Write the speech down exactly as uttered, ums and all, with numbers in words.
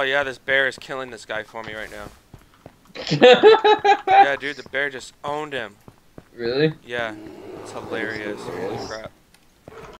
yeah, this bear is killing this guy for me right now. Yeah, dude, the bear just owned him. Really? Yeah, it's hilarious. Holy crap.